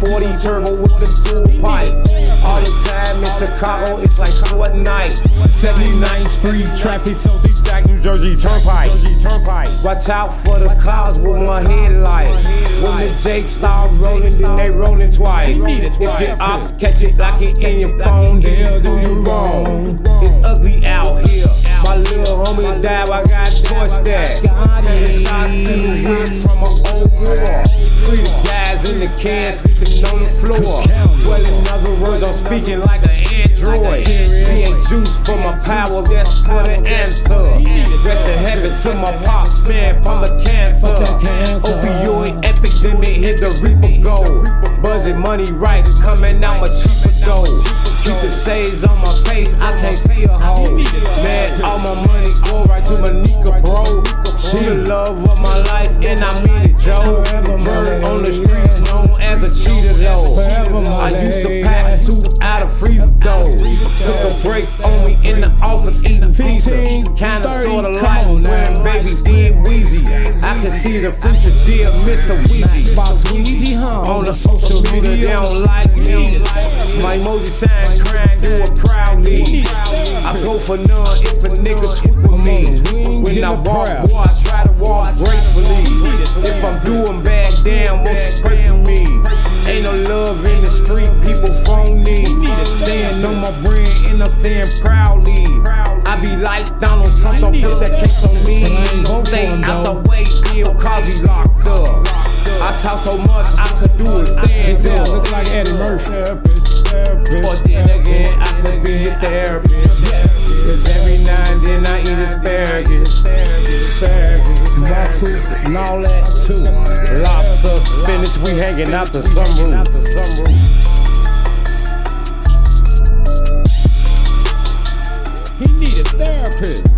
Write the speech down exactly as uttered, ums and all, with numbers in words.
forty turbo with the dual pipe. All the time in Chicago, it's like Fortnite. seventy-ninth Street traffic, so deep back New Jersey Turnpike. Watch out for the clouds with my headlight. When the Jake start rolling, then they rolling twice. If your ops catch it like it in your phone, they'll do you wrong. It's ugly out here. My little homie died, I got torched that. Shots in the head from an old war. Free the guys in the can sleeping on the floor. Well, in other words, I'm speaking like an android. P ain't juice for my power, that's for the answer. Rest in heaven to my pops, man, from the cancer. Opioid epidemic, hit the reaper gold. Budget money right, coming out my cheaper dough. Keep the shades on my face, I can't see a hole. Man, all my money go right to Monica, bro. She the love of my life, and I mean it, Joe. Murder on the streets, known as a cheater, though. I used to pack soup out of freezer dough. Took a break on me in the office, eating pizza. Kinda sorta like when baby did Weezy. I can see the future, dear Mister Weezy. On the social media, they don't like me. My emoji sign crying, do it proudly. I go for none if a nigga tweet with me. When I walk, boy, I try to walk gracefully. If I'm doing bad, damn, won't you pray for me? Ain't no love in the street, people phony. Staying on my brand and I'm staying proudly. I be like Donald Trump, don't put that case on me. Stay out the way, Bill Cosby locked up. I talk so much, I could do it stand up. Look like Eddie Murphy. But then again, I could be a therapist. Cause every now and then I eat asparagus. Mussels and all that too. Lobster, spinach, we hanging out the sunroof. He need a therapist.